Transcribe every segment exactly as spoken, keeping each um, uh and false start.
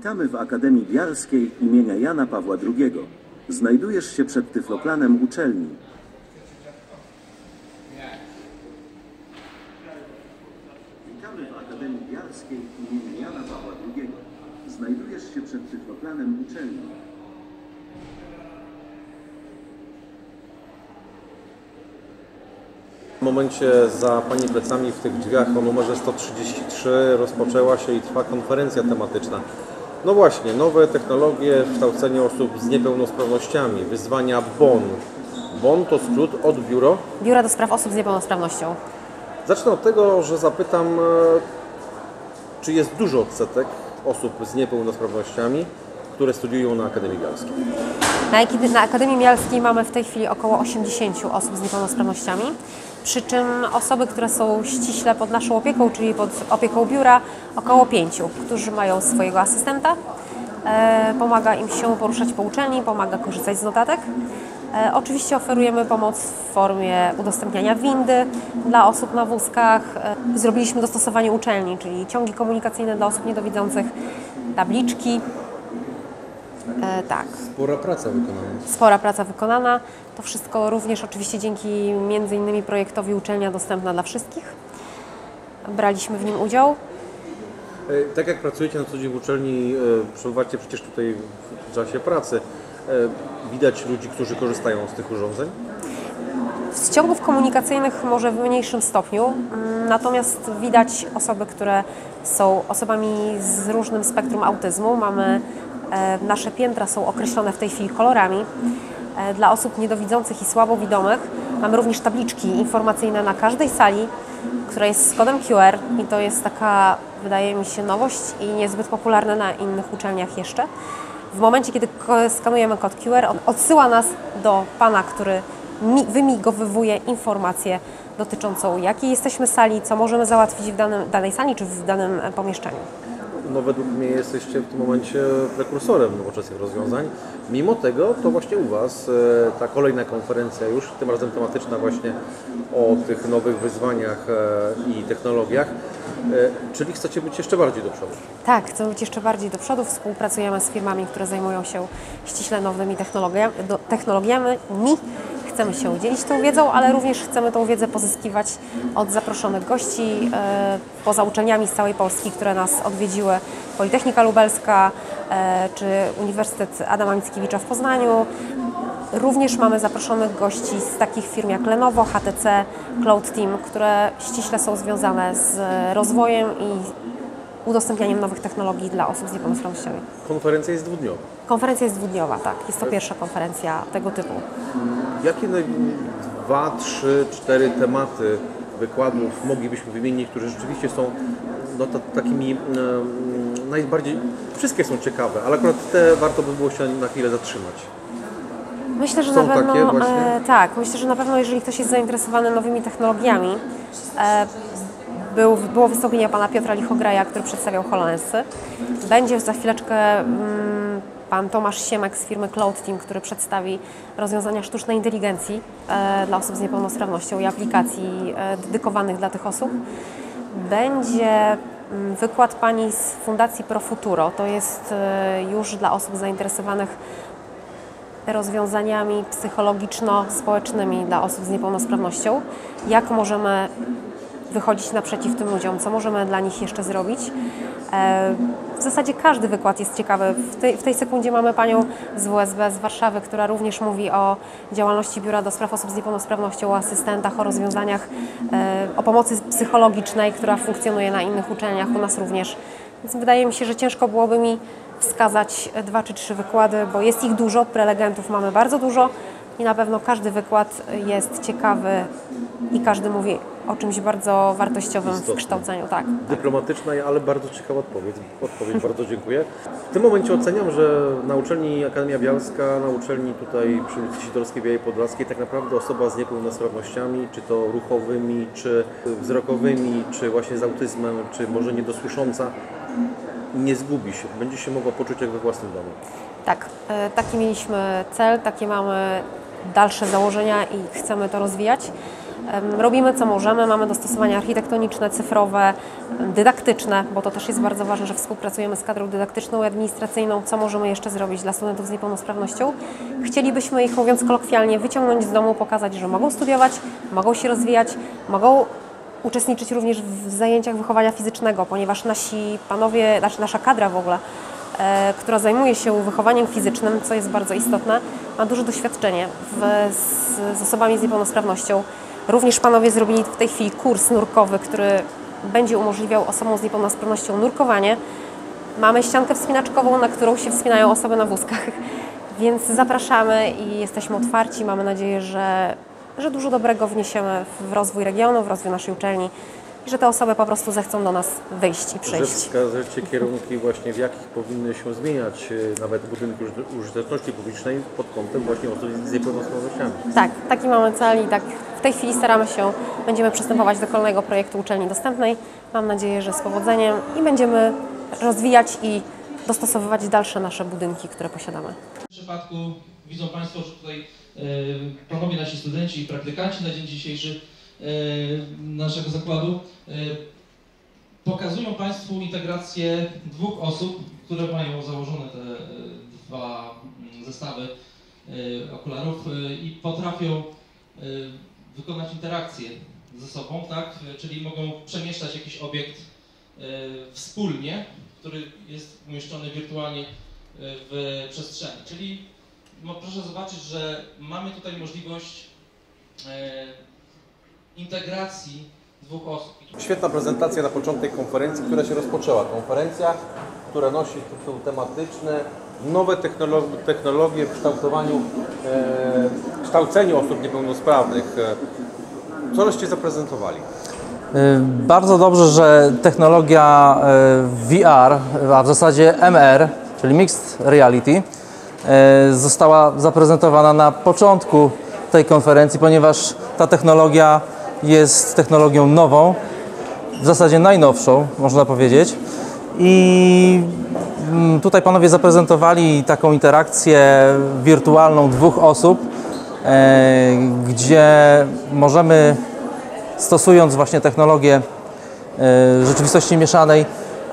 Witamy w Akademii Bialskiej imienia Jana Pawła drugiego. Znajdujesz się przed tyfloplanem uczelni. Witamy w Akademii Bialskiej imienia Jana Pawła drugiego. Znajdujesz się przed tyfloplanem uczelni. W momencie za Pani plecami w tych drzwiach o numerze sto trzydzieści trzy rozpoczęła się i trwa konferencja tematyczna. No właśnie, nowe technologie w kształceniu osób z niepełnosprawnościami, wyzwania B O N. B O N to skrót od Biuro? Biura do Spraw Osób z Niepełnosprawnością. Zacznę od tego, że zapytam, czy jest dużo odsetek osób z niepełnosprawnościami, które studiują na Akademii Bialskiej? Na, na Akademii Bialskiej mamy w tej chwili około osiemdziesięciu osób z niepełnosprawnościami, przy czym osoby, które są ściśle pod naszą opieką, czyli pod opieką biura, około pięciu, którzy mają swojego asystenta, e, pomaga im się poruszać po uczelni, pomaga korzystać z notatek. E, oczywiście oferujemy pomoc w formie udostępniania windy dla osób na wózkach. E, zrobiliśmy dostosowanie uczelni, czyli ciągi komunikacyjne dla osób niedowidzących, tabliczki. E, tak. Spora praca wykonana. Spora praca wykonana. To wszystko również oczywiście dzięki między innymi projektowi Uczelnia Dostępna dla Wszystkich. Braliśmy w nim udział. E, tak jak pracujecie na co dzień w uczelni, e, przebywacie przecież tutaj w czasie pracy, e, widać ludzi, którzy korzystają z tych urządzeń? Z ciągów komunikacyjnych może w mniejszym stopniu, natomiast widać osoby, które są osobami z różnym spektrum autyzmu. Mamy Nasze piętra są określone w tej chwili kolorami. Dla osób niedowidzących i słabowidomych mamy również tabliczki informacyjne na każdej sali, która jest z kodem Q R i to jest taka, wydaje mi się, nowość i niezbyt popularna na innych uczelniach jeszcze. W momencie, kiedy skanujemy kod Q R, on odsyła nas do pana, który wymigowywuje informację dotyczącą jakiej jesteśmy sali, co możemy załatwić w danym, danej sali czy w danym pomieszczeniu. No według mnie jesteście w tym momencie prekursorem nowoczesnych rozwiązań. Mimo tego to właśnie u Was ta kolejna konferencja już, tym razem tematyczna właśnie o tych nowych wyzwaniach i technologiach, czyli chcecie być jeszcze bardziej do przodu. Tak, chcemy być jeszcze bardziej do przodu. Współpracujemy z firmami, które zajmują się ściśle nowymi technologiami. technologiami. Chcemy się dzielić tą wiedzą, ale również chcemy tą wiedzę pozyskiwać od zaproszonych gości e, poza uczelniami z całej Polski, które nas odwiedziły. Politechnika Lubelska e, czy Uniwersytet Adama Mickiewicza w Poznaniu. Również mamy zaproszonych gości z takich firm jak Lenovo, H T C, Cloud Team, które ściśle są związane z rozwojem i udostępnianiem nowych technologii dla osób z niepełnosprawnościami. Konferencja jest dwudniowa. Konferencja jest dwudniowa, tak. Jest to pierwsza konferencja tego typu. Jakie dwa, trzy, cztery tematy wykładów moglibyśmy wymienić, które rzeczywiście są no, to, takimi e, najbardziej... Wszystkie są ciekawe, ale akurat te warto by było się na chwilę zatrzymać. Myślę, że są na pewno, takie właśnie? E, tak, myślę, że na pewno jeżeli ktoś jest zainteresowany nowymi technologiami, e, Był, było wystąpienie pana Piotra Lichograja, który przedstawiał HoloLensy. Będzie za chwileczkę mm, pan Tomasz Siemek z firmy Cloud Team, który przedstawi rozwiązania sztucznej inteligencji e, dla osób z niepełnosprawnością i aplikacji e, dedykowanych dla tych osób. Będzie mm, wykład pani z Fundacji Pro Futuro. To jest e, już dla osób zainteresowanych rozwiązaniami psychologiczno-społecznymi dla osób z niepełnosprawnością. Jak możemy wychodzić naprzeciw tym ludziom, co możemy dla nich jeszcze zrobić. W zasadzie każdy wykład jest ciekawy. W tej, w tej sekundzie mamy panią z W S B z Warszawy, która również mówi o działalności Biura do Spraw Osób z Niepełnosprawnością, o asystentach, o rozwiązaniach, o pomocy psychologicznej, która funkcjonuje na innych uczelniach, u nas również. Więc wydaje mi się, że ciężko byłoby mi wskazać dwa czy trzy wykłady, bo jest ich dużo, prelegentów mamy bardzo dużo i na pewno każdy wykład jest ciekawy i każdy mówi o czymś bardzo wartościowym w kształceniu. Tak, Dyplomatyczna, ale bardzo ciekawa odpowiedź. Odpowiedź bardzo dziękuję. W tym momencie oceniam, że na uczelni Akademia Bialska, na uczelni tutaj przy ulicy Sidorskiej, Białej Podlaskiej, tak naprawdę osoba z niepełnosprawnościami, czy to ruchowymi, czy wzrokowymi, czy właśnie z autyzmem, czy może niedosłysząca, nie zgubi się. Będzie się mogła poczuć jak we własnym domu. Tak, taki mieliśmy cel, takie mamy dalsze założenia i chcemy to rozwijać. Robimy co możemy, mamy dostosowania architektoniczne, cyfrowe, dydaktyczne, bo to też jest bardzo ważne, że współpracujemy z kadrą dydaktyczną i administracyjną, co możemy jeszcze zrobić dla studentów z niepełnosprawnością. Chcielibyśmy ich, mówiąc kolokwialnie, wyciągnąć z domu, pokazać, że mogą studiować, mogą się rozwijać, mogą uczestniczyć również w zajęciach wychowania fizycznego, ponieważ nasi panowie, znaczy nasza kadra w ogóle, e, która zajmuje się wychowaniem fizycznym, co jest bardzo istotne, ma duże doświadczenie w, z, z osobami z niepełnosprawnością. Również panowie zrobili w tej chwili kurs nurkowy, który będzie umożliwiał osobom z niepełnosprawnością nurkowanie. Mamy ściankę wspinaczkową, na którą się wspinają osoby na wózkach, więc zapraszamy i jesteśmy otwarci. Mamy nadzieję, że że dużo dobrego wniesiemy w rozwój regionu, w rozwój naszej uczelni i że te osoby po prostu zechcą do nas wyjść i przyjść. Że wskażecie kierunki właśnie, w jakich powinny się zmieniać nawet budynki użyteczności publicznej pod kątem właśnie osób z niepełnosprawnościami. Tak, taki mamy cel i tak w tej chwili staramy się, będziemy przystępować do kolejnego projektu uczelni dostępnej. Mam nadzieję, że z powodzeniem i będziemy rozwijać i dostosowywać dalsze nasze budynki, które posiadamy. W przypadku widzą Państwo, że tutaj panowie nasi studenci i praktykanci na dzień dzisiejszy naszego zakładu pokazują Państwu integrację dwóch osób, które mają założone te dwa zestawy okularów i potrafią wykonać interakcję ze sobą, tak? Czyli mogą przemieszczać jakiś obiekt wspólnie, który jest umieszczony wirtualnie w przestrzeni. Czyli no, proszę zobaczyć, że mamy tutaj możliwość e, integracji dwóch osób. Świetna prezentacja na początek konferencji, która się rozpoczęła. Konferencja, która nosi tytuł tematyczny Nowe technologie, technologie w kształtowaniu, e, kształceniu osób niepełnosprawnych. Co żeście zaprezentowali? Bardzo dobrze, że technologia V R, a w zasadzie M R, czyli Mixed Reality, została zaprezentowana na początku tej konferencji, ponieważ ta technologia jest technologią nową, w zasadzie najnowszą, można powiedzieć. I tutaj panowie zaprezentowali taką interakcję wirtualną dwóch osób, gdzie możemy, stosując właśnie technologię rzeczywistości mieszanej,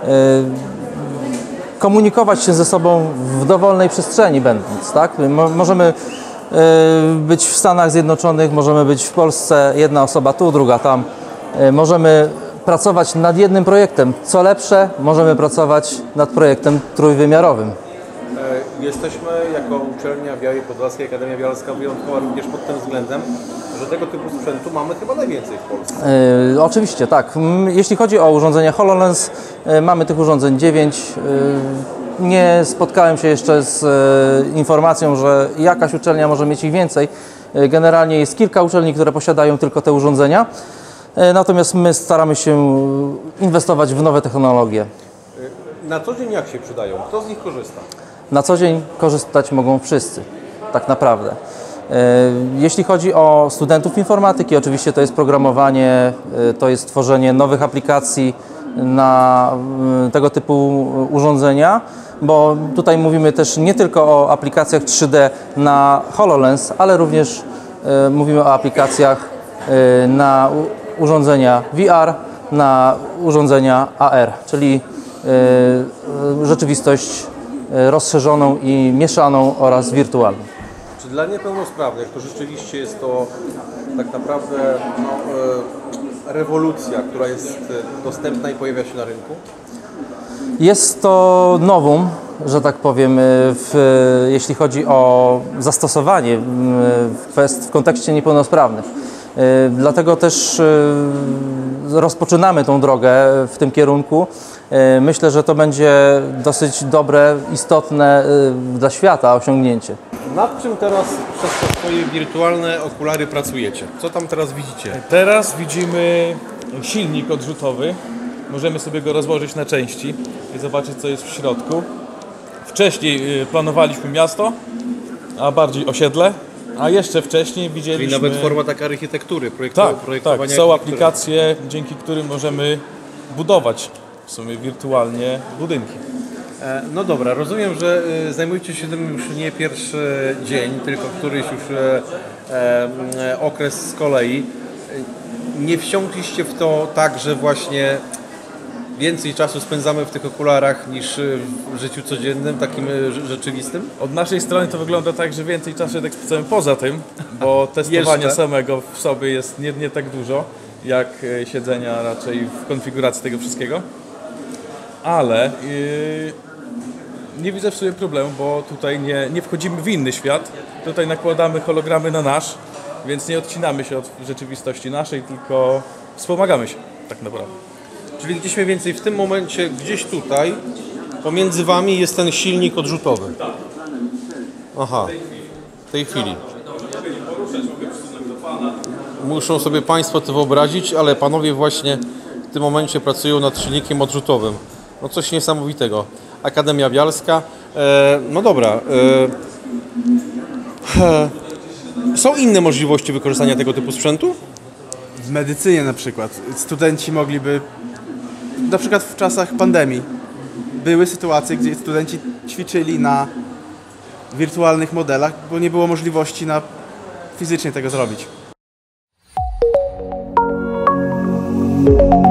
komunikować się ze sobą w dowolnej przestrzeni będąc, tak? Możemy być w Stanach Zjednoczonych, możemy być w Polsce, jedna osoba tu, druga tam. Możemy pracować nad jednym projektem. Co lepsze, możemy pracować nad projektem trójwymiarowym. Jesteśmy jako uczelnia Białej Podlaskiej, Akademia Bialska wyjątkowa również pod tym względem, że tego typu sprzętu mamy chyba najwięcej w Polsce. Yy, oczywiście, tak. Jeśli chodzi o urządzenia HoloLens, yy, mamy tych urządzeń dziewięć. Yy, nie spotkałem się jeszcze z yy, informacją, że jakaś uczelnia może mieć ich więcej. Yy, generalnie jest kilka uczelni, które posiadają tylko te urządzenia. Yy, natomiast my staramy się inwestować w nowe technologie. Yy, na co dzień jak się przydają? Kto z nich korzysta? Na co dzień korzystać mogą wszyscy, tak naprawdę. Jeśli chodzi o studentów informatyki, oczywiście to jest programowanie, to jest tworzenie nowych aplikacji na tego typu urządzenia, bo tutaj mówimy też nie tylko o aplikacjach trzy D na HoloLens, ale również mówimy o aplikacjach na urządzenia V R, na urządzenia A R, czyli rzeczywistość rozszerzoną i mieszaną oraz wirtualną. Czy dla niepełnosprawnych to rzeczywiście jest to tak naprawdę no, e, rewolucja, która jest dostępna i pojawia się na rynku? Jest to nowum, że tak powiem, w, jeśli chodzi o zastosowanie w, kwest, w kontekście niepełnosprawnych. Dlatego też rozpoczynamy tą drogę w tym kierunku. Myślę, że to będzie dosyć dobre, istotne dla świata osiągnięcie. Nad czym teraz przez te swoje wirtualne okulary pracujecie? Co tam teraz widzicie? Teraz widzimy silnik odrzutowy. Możemy sobie go rozłożyć na części i zobaczyć, co jest w środku. Wcześniej planowaliśmy miasto, a bardziej osiedle, a jeszcze wcześniej widzieliśmy... Czyli nawet forma taka architektury, projektu, tak, projektowania tak, są architektury. aplikacje, dzięki którym możemy budować w sumie wirtualnie budynki. No dobra, rozumiem, że zajmujecie się tym już nie pierwszy dzień, tylko któryś już e, e, okres z kolei. nie wsiąkliście w to tak, że właśnie więcej czasu spędzamy w tych okularach niż w życiu codziennym, takim rzeczywistym? Od naszej strony to wygląda tak, że więcej czasu jednak spędzamy poza tym, bo testowania Jeszcze? samego w sobie jest nie, nie tak dużo, jak e, siedzenia raczej w konfiguracji tego wszystkiego. Ale yy, nie widzę w sobie problemu, bo tutaj nie, nie wchodzimy w inny świat. Tutaj nakładamy hologramy na nasz, więc nie odcinamy się od rzeczywistości naszej, tylko wspomagamy się tak naprawdę. Czyli gdzieś mniej więcej w tym momencie, gdzieś tutaj, pomiędzy Wami jest ten silnik odrzutowy. Aha, w tej chwili. Muszą sobie Państwo to wyobrazić, ale Panowie właśnie w tym momencie pracują nad silnikiem odrzutowym. No coś niesamowitego. Akademia Bialska. E, no dobra. E, e, są inne możliwości wykorzystania tego typu sprzętu? W medycynie na przykład. Studenci mogliby, na przykład w czasach pandemii, były sytuacje, gdzie studenci ćwiczyli na wirtualnych modelach, bo nie było możliwości na fizycznie tego zrobić.